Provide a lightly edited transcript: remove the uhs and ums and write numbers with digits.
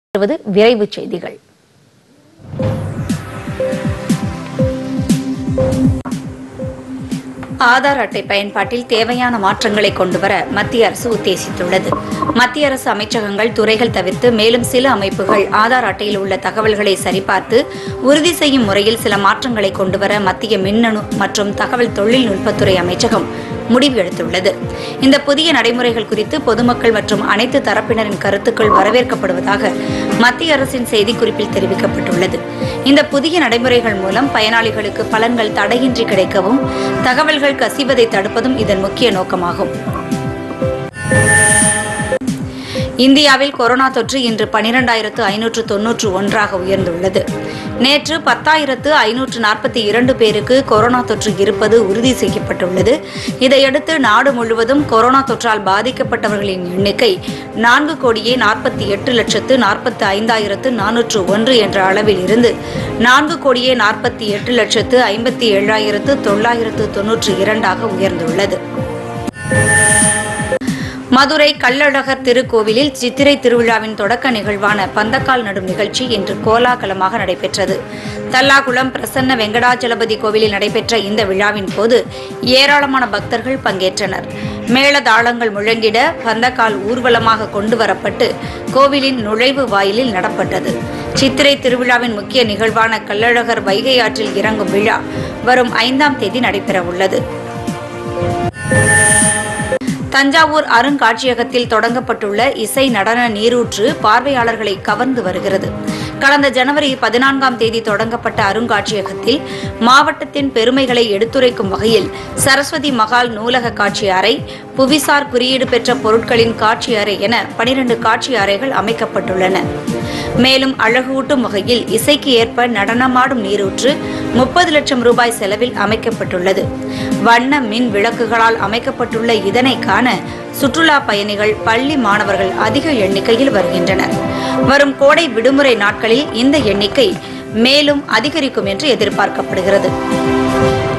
விரைவுச் செய்திகள். ஆதார் அட்டை பயன்பாட்டில் தேவையான மாற்றங்களை கொண்டுவர மத்திய அரசு உத்தேசித்துள்ளது. மத்திய அரசு அமைச்சகங்கள், துறைகள் தவிர்த்து மேலும் சில அமைப்புகள் ஆதார் அட்டையில் உள்ள தகவல்களை சரிபார்த்து உறுதி செய்யும் முறையில் சில மாற்றங்களை கொண்டுவர மத்திய மின்னணு மற்றும் தகவல் தொழில்நுட்பத்துறை அமைச்சகம் முடிவு எடுத்துள்ளது. இந்த புதிய நடைமுறைகள் குறித்து பொதுமக்கள் மற்றும் அனைத்து தரப்பினரின் கருத்துக்கள் வரவேற்கப்படுவதாக மத்திய அரசின் செய்திக்குறிப்பில் தெரிவிக்கப்பட்டுள்ளது. இந்த புதிய நடைமுறைகள் மூலம் பயனாளிகளுக்கு பலன்கள் தடையின்றி கிடைக்கவும் தகவல்கள் கசிவதை தடுப்பதும் இதன் முக்கிய நோக்கமாகும். இந்தியாவில் கொரோனா தொற்று இன்று 12,591 உயர்ந்துள்ளது. நேற்று 10,542 பேருக்கு கொரோனா தொற்று இருப்பது உறுதி செய்யப்பட்டுள்ளது. இதையடுத்து நாடு முழுவதும் கொரோனா தொற்றால் பாதிக்கப்பட்டவர்களின் எண்ணிக்கை 4,48,45,401 என்ற அளவில் இருந்து 4,48,57,992 உயர்ந்துள்ளது. மதுரை கள்ளழகர் திருக்கோவிலில் சித்திரை திருவிழாவின் தொடக்க நிகழ்வான பந்தக்கால் நடும் நிகழ்ச்சி இன்று கோலாகலமாக நடைபெற்றது. தல்லாகுளம் பிரசன்ன வெங்கடாஜலபதி கோவிலில் நடைபெற்ற இந்த விழாவின் போது ஏராளமான பக்தர்கள் பங்கேற்றனர். மேளதாளங்கள் முழங்கிட பந்தக்கால் ஊர்வலமாக கொண்டுவரப்பட்டு கோவிலின் நுழைவு வாயிலில் நடப்பட்டது. சித்திரை திருவிழாவின் முக்கிய நிகழ்வான கள்ளழகர் வைகை ஆற்றில் இறங்கும் விழா வரும் 5ஆம் தேதி நடைபெறவுள்ளது. தஞ்சாவூர் அருங்காட்சியகத்தில் தொடங்கப்பட்டுள்ள இசை நடன நீரூற்று பார்வையாளர்களை கவர்ந்து வருகிறது. கடந்த ஜனவரி 14ஆம் தேதி தொடங்கப்பட்ட அருங்காட்சியகத்தில் மாவட்டத்தின் பெருமைகளை எடுத்துரைக்கும் வகையில் சரஸ்வதி மகால் நூலக காட்சி அறை, புவிசார் குறியீடு பெற்ற பொருட்களின் காட்சி அறை என 12 காட்சி அறைகள் அமைக்கப்பட்டுள்ளன. மேலும் அழகூட்டும் வகையில் இசைக்கு ஏற்ப நடனமாடும் நீரூற்று 30 லட்சம் ரூபாய் செலவில் அமைக்கப்பட்டுள்ளது. வண்ண மின் விளக்குகளால் அமைக்கப்பட்டுள்ள இதனை காண சுற்றுலா பயணிகள், பள்ளி மாணவர்கள் அதிக எண்ணிக்கையில் வருகின்றனர். வரும் கோடை விடுமுறை நாட்களில் இந்த எண்ணிக்கை மேலும் அதிகரிக்கும் என்று எதிர்பார்க்கப்படுகிறது.